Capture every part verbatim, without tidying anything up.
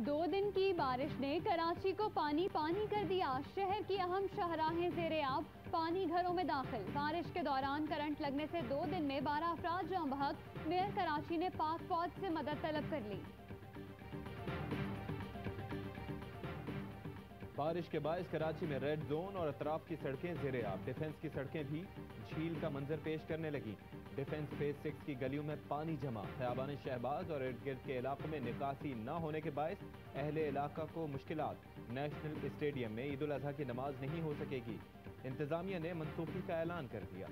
दो दिन की बारिश ने कराची को पानी पानी कर दिया। शहर की अहम शाहराहें ज़ेरे आब, पानी घरों में दाखिल। बारिश के दौरान करंट लगने से दो दिन में बारह अफराद जाँ बहक। मेयर कराची ने पाक फौज से मदद तलब कर ली। बारिश के बायस कराची में रेड जोन और अतराफ की सड़कें ज़ेरे आब। डिफेंस की सड़कें भी झील का मंजर पेश करने लगी। डिफेंस फेज सिक्स की गलियों में पानी जमा। खयाबान शहबाज और इर्द गिर्द के इलाकों में निकासी न होने के बायस अहले इलाका को मुश्किलात। नेशनल स्टेडियम में ईद उल अजहा की नमाज नहीं हो सकेगी। इंतजामिया ने मनसूखी का ऐलान कर दिया।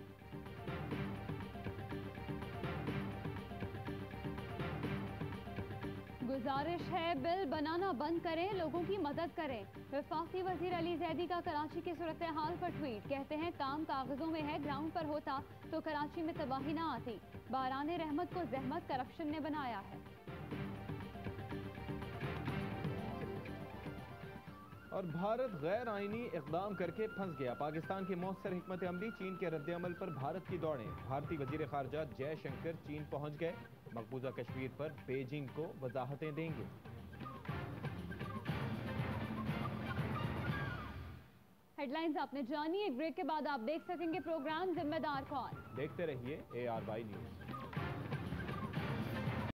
गुजारिश है बिल बनाना बंद करें, लोगों की मदद करें। वफाकी वजीर अली जैदी का कराची की सूरत हाल पर ट्वीट। कहते हैं काम कागजों में है, ग्राउंड पर होता तो कराची में तबाही ना आती। बाराने रहमत को जहमत करप्शन ने बनाया है। और भारत गैर आईनी इकदाम करके फंस गया। पाकिस्तान की मौसर हिकमत अमली, चीन के रद्द-ए-अमल पर भारत की दौड़ें। भारतीय वजीर खारजा जयशंकर चीन पहुंच गए। मकबूजा कश्मीर पर बीजिंग को वजाहतें देंगे। हेडलाइंस आपने जानी। एक ब्रेक के बाद आप देख सकेंगे प्रोग्राम जिम्मेदार कौन। देखते रहिए ए आर वाई न्यूज।